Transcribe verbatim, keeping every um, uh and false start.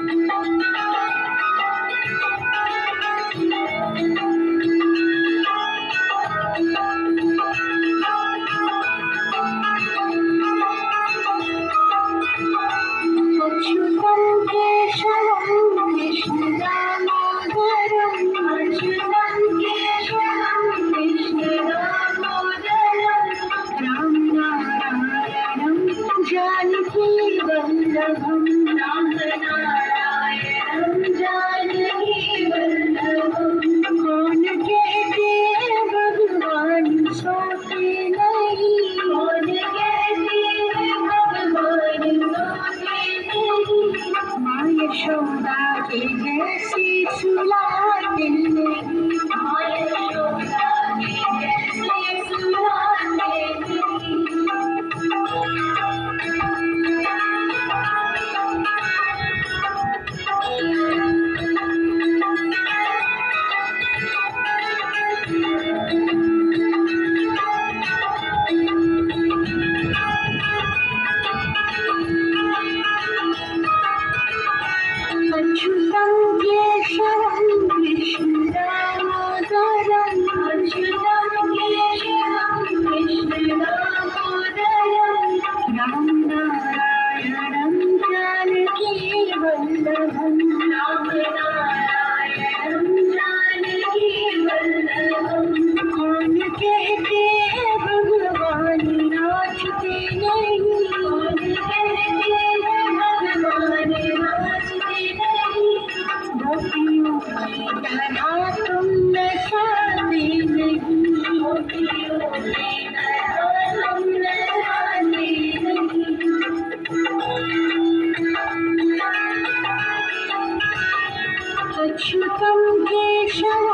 जानकी वल्लभं राम नारायणं जानकी वल्लभं। कौन कहते भगवान सोते नहीं, कौन कहते भगवान सोते नहीं। माँ यशोदा के जैसी सुलाते नहीं, माँ यशोदा के जैसी सुलाते नहीं। अच्युतं केशवं कृष्णदामोदरं, अच्युतं केशवं कृष्णदामोदरं। राम नारायणं जानकी वल्लभं, राम नारायणं जानकी वल्लभं। कौन कहते भगवान नाचते नहीं, कौन कहते भगवान नाचते नहीं। गोपियों की तरह तुम नचाते नहीं, गोपियों की तरह तुम नचाते नहीं। अच्युतं केशवं